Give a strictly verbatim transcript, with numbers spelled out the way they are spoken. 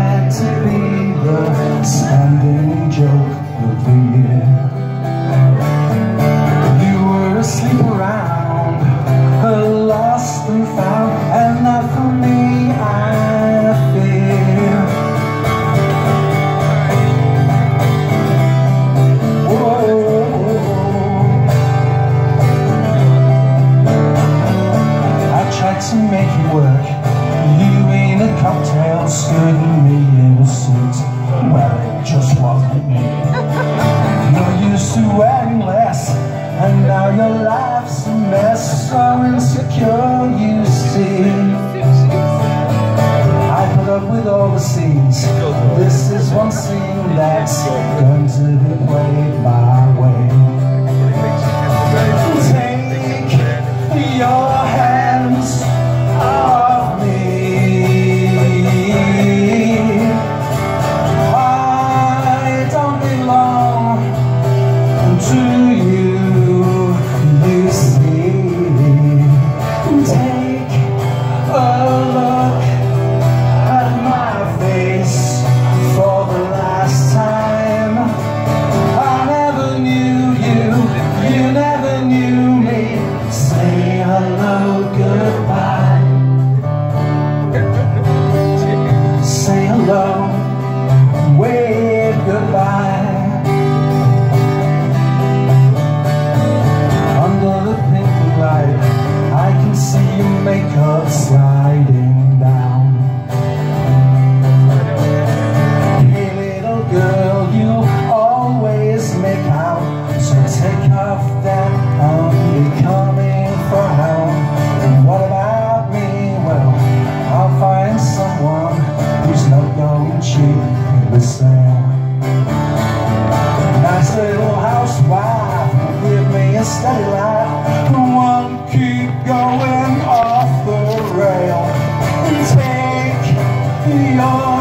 had to be the standing joke of the year. You were asleep around, lost and found, and that for me I fear. Whoa. I tried to make it work, you in a cocktail skirt and me in a suit. Well, it just wasn't me. You're used to wearing less, and now your life's a mess. So insecure, you see. I put up with all the scenes. This is one scene that's going to be played my way. Take your hands off me. I don't belong to you. You see, take a look at my face for the last time. I never knew you, you never knew me. Say hello, goodbye. Say hello, wave goodbye. I can see your makeup sliding down. Hey little girl, you always make out, so take off that unbecoming frown. And what about me? Well, I'll find someone who's not going cheap in the sale. Nice little housewife, give me a steady life. One keep going off the rail. Take your